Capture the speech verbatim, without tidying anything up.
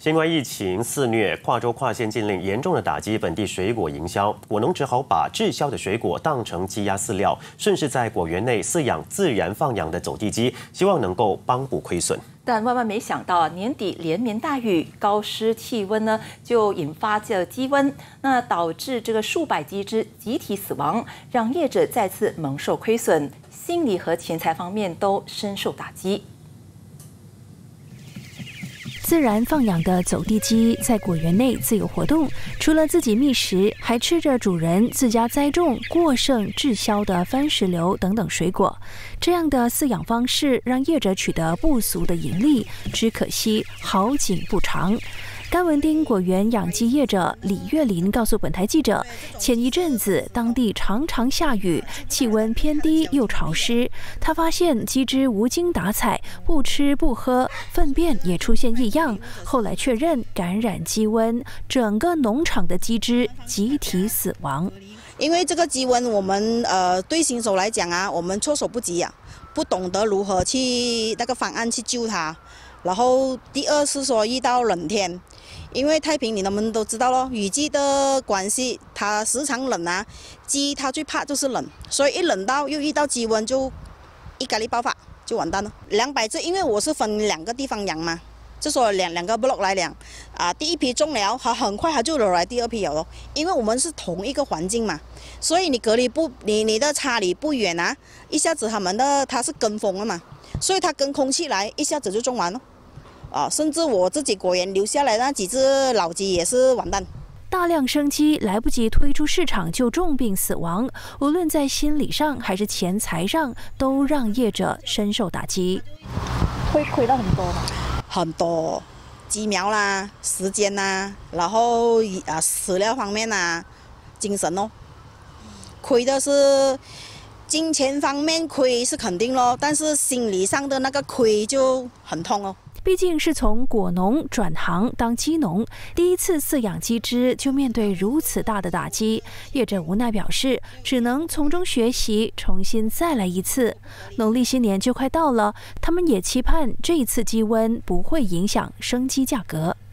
新冠疫情肆虐，跨州跨县禁令严重的打击本地水果营销，果农只好把滞销的水果当成鸡鸭饲料，顺势在果园内饲养自然放养的走地鸡，希望能够帮补亏损。 但万万没想到，年底连绵大雨、高湿气温呢，就引发这鸡瘟，那导致这个数百鸡只集体死亡，让业者再次蒙受亏损，心理和钱财方面都深受打击。 自然放养的走地鸡在果园内自由活动，除了自己觅食，还吃着主人自家栽种、过剩滞销的番石榴等等水果。这样的饲养方式让业者取得不俗的盈利，只可惜好景不长。 甘文丁果园养鸡业者李月林告诉本台记者，前一阵子当地常常下雨，气温偏低又潮湿。他发现鸡只无精打采，不吃不喝，粪便也出现异样。后来确认感染鸡瘟，整个农场的鸡只集体死亡。 因为这个鸡瘟，我们呃对新手来讲啊，我们措手不及啊，不懂得如何去那个方案去救它。然后第二是说遇到冷天。 因为太平你们都知道咯，雨季的关系，它时常冷啊，鸡它最怕就是冷，所以一冷到又遇到鸡瘟，就一咖喱爆发，就完蛋了。两百只，因为我是分两个地方养嘛，就说两两个 block 来养，啊，第一批种了，它很快它就留来第二批有咯，因为我们是同一个环境嘛，所以你隔离不，你你的差离不远啊，一下子它们的它是跟风了嘛，所以它跟空气来，一下子就种完了。 啊，甚至我自己果园留下来那几只老鸡也是完蛋。 大量生鸡来不及推出市场就重病死亡，无论在心理上还是钱财上，都让业者深受打击。 会亏到很多吗？ 很多，鸡苗啦、时间啦，然后啊饲料方面啦、精神哦，亏的是金钱方面亏是肯定咯，但是心理上的那个亏就很痛哦。 毕竟是从果农转行当鸡农，第一次饲养鸡只就面对如此大的打击，业者无奈表示，只能从中学习，重新再来一次。农历新年就快到了，他们也期盼这一次鸡瘟不会影响生鸡价格。